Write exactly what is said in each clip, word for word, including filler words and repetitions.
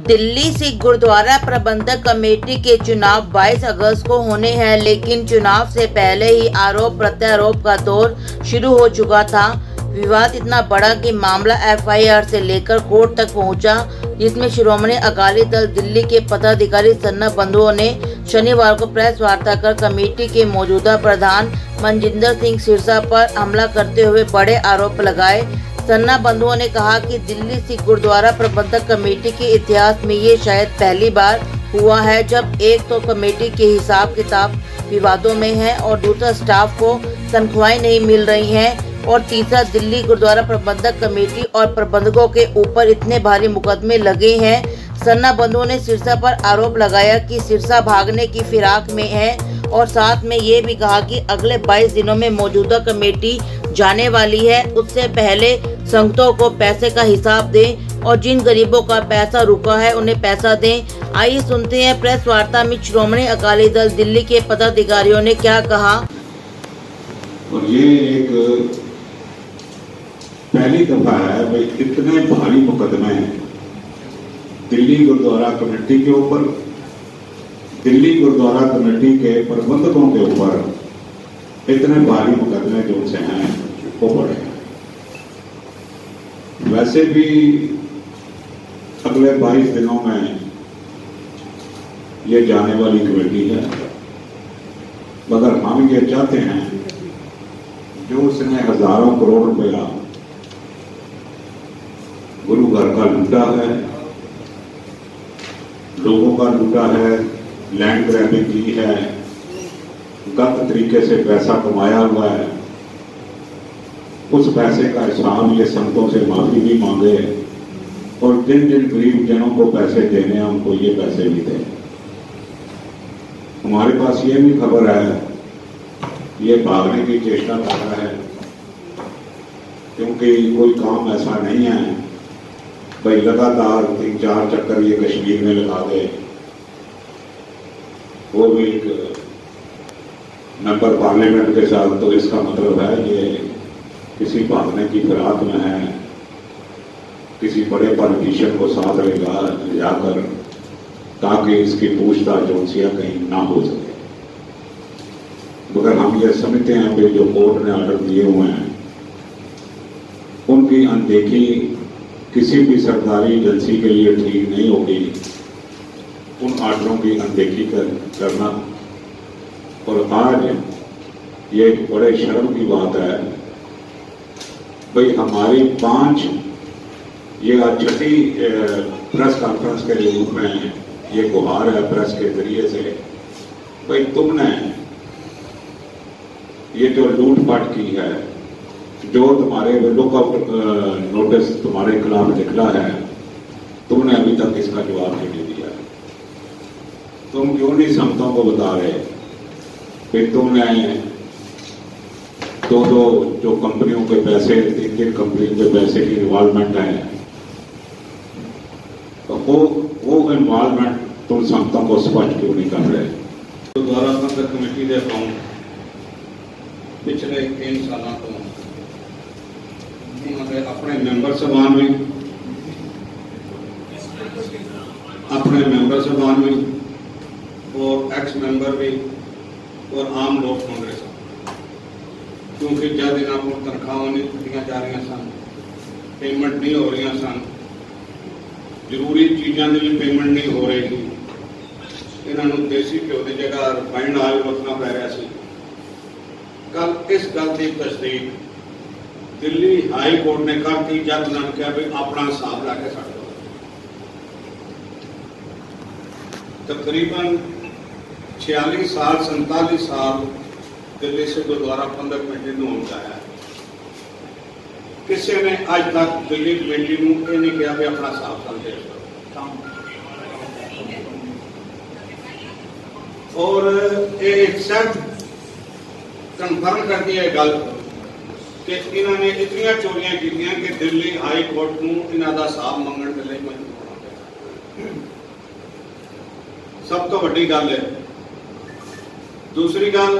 दिल्ली सिख गुरुद्वारा प्रबंधक कमेटी के चुनाव बाईस अगस्त को होने हैं, लेकिन चुनाव से पहले ही आरोप प्रत्यारोप का दौर शुरू हो चुका था। विवाद इतना बड़ा कि मामला एफ आई आर से लेकर कोर्ट तक पहुंचा, जिसमें शिरोमणि अकाली दल दिल्ली के पदाधिकारी सन्ना बंधुओं ने शनिवार को प्रेस वार्ता कर कमेटी के मौजूदा प्रधान मनजिंदर सिंह सिरसा पर हमला करते हुए बड़े आरोप लगाए। सन्ना बंधुओं ने कहा कि दिल्ली सिख गुरुद्वारा प्रबंधक कमेटी के इतिहास में ये शायद पहली बार हुआ है जब एक तो कमेटी के हिसाब किताब विवादों में है और दूसरा स्टाफ को तनख्वाहें नहीं मिल रही हैं और तीसरा दिल्ली गुरुद्वारा प्रबंधक कमेटी और प्रबंधकों के ऊपर इतने भारी मुकदमे लगे हैं। सन्ना बंधुओं ने सिरसा पर आरोप लगाया कि सिरसा भागने की फिराक में है और साथ में ये भी कहा कि अगले बाईस दिनों में मौजूदा कमेटी जाने वाली है, उससे पहले संगतों को पैसे का हिसाब दें और जिन गरीबों का पैसा रुका है उन्हें पैसा दें। आइए सुनते हैं प्रेस वार्ता में श्रोमणी अकाली दल दिल्ली के पदाधिकारियों ने क्या कहा। और ये एक पहली दफा है भाई इतने भारी मुकदमे दिल्ली गुरुद्वारा कमेटी के ऊपर, दिल्ली गुरुद्वारा कमेटी के प्रबंधकों के ऊपर इतने भारी मुकदमे जो से हैं वो बड़े हैं। वैसे भी अगले बाईस दिनों में ये जाने वाली कमेटी है, मगर हम ये चाहते हैं जो उसने हजारों करोड़ रुपया गुरु घर का लूटा है, लोगों का लूटा है, लैंड ग्रैबिंग की है, गलत तरीके से पैसा कमाया हुआ है, उस पैसे का हिसाब ये संतों से माफी भी मांगे और जिन जिन गरीब जनों को पैसे देने हैं उनको ये पैसे भी दें। हमारे पास ये भी खबर है ये भागने की चेष्टा कर रहा है, क्योंकि कोई काम ऐसा नहीं है भाई लगातार तीन चार चक्कर ये कश्मीर में लगा दे, वो भी एक मेंबर पार्लियामेंट के साथ, तो इसका मतलब है ये किसी भागने की फिराक में है, किसी बड़े पॉलिटिशियन को साथ लेगा ले जाकर ताकि इसकी पूछताछ जोशिया कहीं ना हो सके। मगर हम ये समझते हैं कि जो कोर्ट ने ऑर्डर दिए हुए हैं उनकी अनदेखी किसी भी सरकारी एजेंसी के लिए ठीक नहीं होगी। उन ऑर्डरों की अनदेखी कर, करना और आज ये एक बड़े शर्म की बात है भाई हमारी पांच ये आज छठी प्रेस कॉन्फ्रेंस के रूप में ये गुहार है प्रेस के जरिए से भाई तुमने ये जो लूटपाट की है, जो तुम्हारे लुकआउट नोटिस तुम्हारे खिलाफ निकला है, तुमने अभी तक इसका जवाब नहीं दिया। तुम क्यों नहीं संतों को बता रहे कि तुमने दो दो जो कंपनियों के पैसे, तीन तीन कंपनियों के पैसे की इन्वॉल्वमेंट है, तो वो वो इन्वॉल्वमेंट तुम संतों को स्पष्ट क्यों नहीं कर रहे। तो द्वारा प्रबंधक कमेटी के अकाउंट पिछले तीन साल तो उन्होंने अपने मेंबर सभान में अपने मेंबर सभान में और एक्स मेंबर भी और आम लोग सुन रहे सन, क्योंकि जब इन्हों को तनख्वाह नहीं दिया जा रही सन, पेमेंट नहीं हो रही सन, जरूरी चीज़ों की भी पेमेंट नहीं हो रही थी, इन्होंने देसी घ्यो की जगह रिफाइंड ऑयल वरतना पै रहा सी। कल इस गल की तस्दीक दिल्ली हाई कोर्ट ने कर दी जब उन्होंने कहा भी अपना हिसाब लैके साढ़े तकरीबन छियालीस साल संतालीस साल दिल्ली से गुरुद्वारा प्रबंधक कमेटी ने पहुंचाया, किसी ने अज तक दिल्ली कमेटी को यह नहीं कहा भी अपना हिसाब साल दे और एक शब्द कन्फर्म कर दिया गल कि इन्होंने इतनी चोरियां की कि दिल्ली हाई कोर्ट को इन्हों का हिसाब मंगने के लिए मजबूर होना पड़ा। सब तो वड्डी गल है। दूसरी गल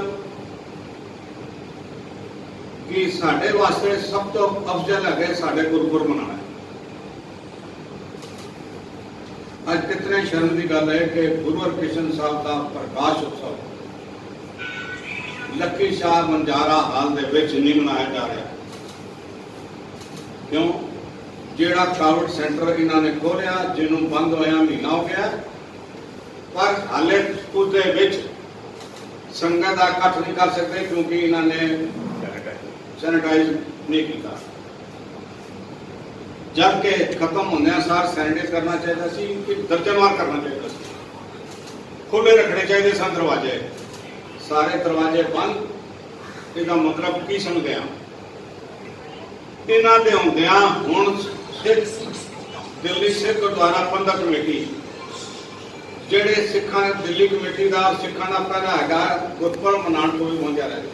कि साडे वास्ते सब तो अफजल है साडे गुरपुरब मनाना। ਅੱਜ कितने शर्म की गल है कि गुरु हरकृष्ण साहब का प्रकाश उत्सव लक्की शाह मंजारा हाल दे विच नहीं मनाया जा रहा। क्यों? जेड़ा कोविड सेंटर इन्होंने खोलिया, जिन्होंने बंद होया महीना हो गया, पर हाले उसदे विच संगत का इकट्ठ नहीं कर सकते क्योंकि इन्होंने सैनिटाइज नहीं किया। जबकि खत्म होने सार सैनिटाइज करना चाहिए सी, कि दर्जनवार करना चाहिए सी, खुले रखने चाहिए सन दरवाजे, सारे दरवाजे बंद। इसका मतलब की समझते हैं? इन्हों के होंदिया हुण सिख दिल्ली सिख गुरुद्वारा प्रबंधक कमेटी जेडे सिखा दिल्ली कमेटी का सिखा का पहला है गुरपुरब मनाने को भी पहुंचा रहे।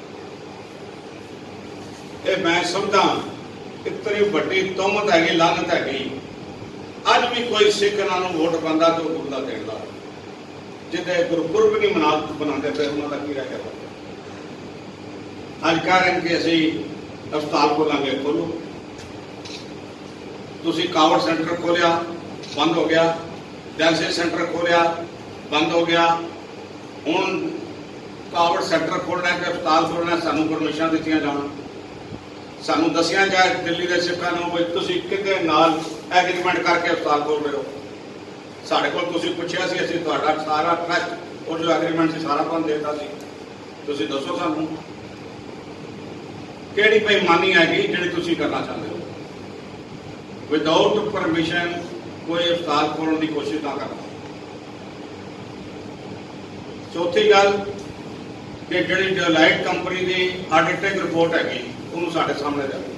मैं समझा इतनी बड़ी तुहमत हैगी, लानत हैगी। अज भी कोई सिख इन्हों वोट पाता तो गुरु का देता, जिदे गुरपुरब नहीं मना बनाते फिर उन्होंने की रह गया। अज कह रहे हैं कि असी अस्पताल खोलेंगे, खोलो। तुसी कोविड सेंटर खोलिया, बंद हो गया। डायलिसिस सेंटर खोलिया, बंद हो गया। हुण कोविड सेंटर खोलना है कि अस्पताल खोलना है, सानू परमिशन दित्तियां जाण, सानू दसिया जाए दिल्ली के सिखां नूं भी तुसी किहदे नाल एग्रीमेंट करके अस्पताल खोल रहे हो। साढ़े कोल तुसी पुछिया सी, असीं तुहाडा सारा ट्रस्ट और जो एग्रीमेंट से सारा तुहानूं देता सी। तुसी दसो सानू किहड़ी बेईमानी हैगी जिहड़ी तुसी करना चाहते हो। विदाउट परमिशन कोई अस्पताल खोलने की कोशिश ना करना। चौथी गल कि जिहड़ी डेलाइट कंपनी की ऑडिटिंग रिपोर्ट हैगी उन्होंने साढ़े सामने रखी।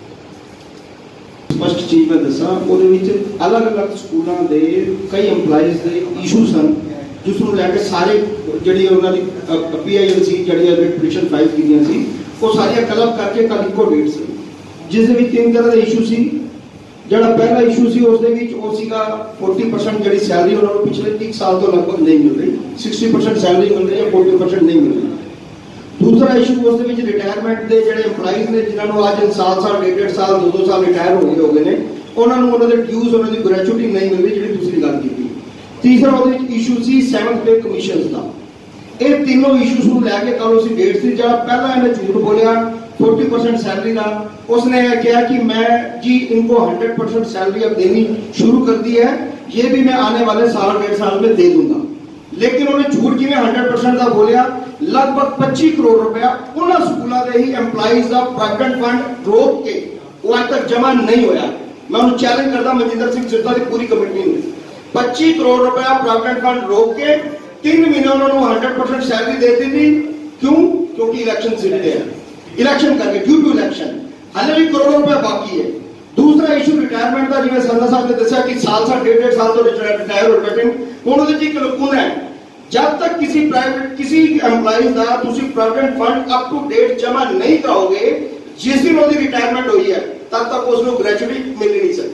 स्पष्ट चीज मैं दसा, अलग अलग स्कूलों के कई एम्पलाइज के इशू सन जिसनों लैके सारे जी उन्होंने P I L C G petition file की वो सारिया कलब करके कल इको डेट से जिस तीन तरह के इशू से जोड़ा पहला इशू से उसका फोर्टी परसेंट जी सैलरी उन्होंने पिछले एक साल तो लगभग नहीं मिल रही, सिक्सटी परसेंट सैलरी मिल रही है, फोर्टी परसेंट नहीं मिल रही। दूसरा इशू उस रिटायरमेंट के जोड़े एम्पलाइज ने जिन्होंने अज साल साल डेढ़ डेढ़ साल दो दो साल रिटायर हो गए हो गए हैं उन्होंने ड्यूज उन्होंने ग्रेचुटी नहीं मिल रही जी दूसरी गल की। तीसरा वो इशू से सैवंथ पे कमीशन का। ये तीनों इशूज को लैके कल उसी डेट से जो पहला इन्हें झूठ बोलिया फोर्टी परसेंट सैलरी का, उसने कहा कि मैं जी इनको हंड्रेड परसेंट सैलरी अब देनी शुरू कर दी है, ये भी मैं आने वाले साल डेढ़ साल में दे दूंगा। लेकिन उन्हें झूठ की हंड्रेड परसेंट का बोलिया, लगभग पच्चीस करोड़ रुपया उन्होंने स्कूलों के ही एम्पलाइज का प्रोविडेंट फंड रोक के वो आज तक जमा नहीं होया। मैं उन्हें चैलेंज करता मजिंदर सिंह सिरसा की पूरी कमेटी में पच्चीस करोड़ रुपया प्रोविडेंट फंड रोक के तीन महीने उन्होंने हंड्रेड परसेंट सैलरी दे दी थी। क्यों? क्योंकि इलेक्शन सिरते हैं, इलेक्शन करके ड्यू टू इलेक्शन हाले भी करोड़ों रुपया बाकी है। दूसरा इशू रिटायरमेंट का, जिवें सरना साहब ने दसिया कि साल साल डेढ़ डेढ़ साल तो रिटायर हो बैठे हुण उहदे च इक लकूना है। जब तक किसी प्राइवेट किसी एम्पलाइज का तुसी provident fund up to date जमा नहीं कराओगे, जिस दिन उसकी रिटायरमेंट हुई है तब तक उसको ग्रेचुटी मिल नहीं सकती।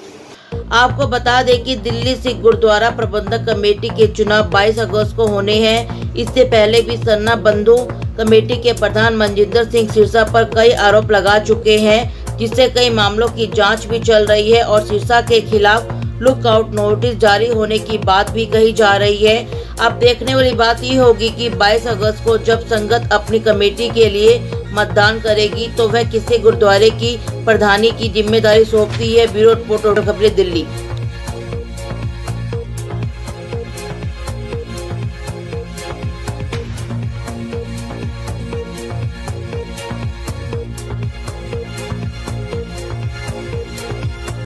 आपको बता दें कि दिल्ली सिख गुरुद्वारा प्रबंधक कमेटी के चुनाव बाईस अगस्त को होने हैं। इससे पहले भी सरना बंधु कमेटी के प्रधान मनजिंदर सिंह सिरसा पर कई आरोप लगा चुके हैं, जिससे कई मामलों की जांच भी चल रही है और सिरसा के खिलाफ लुकआउट नोटिस जारी होने की बात भी कही जा रही है। अब देखने वाली बात ये होगी कि बाईस अगस्त को जब संगत अपनी कमेटी के लिए मतदान करेगी तो वह किसी गुरुद्वारे की प्रधानी की जिम्मेदारी सौंपती है। ब्यूरो रिपोर्ट, खबरें दिल्ली।